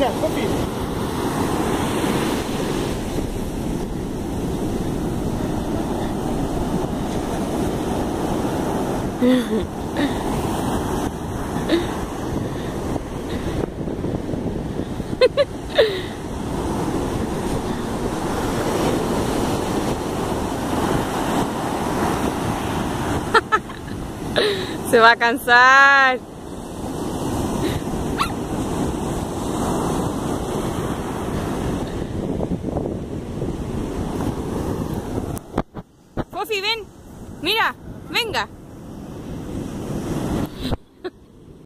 Mira, Sofi. Se va a cansar. Fofi, ven. Mira, venga.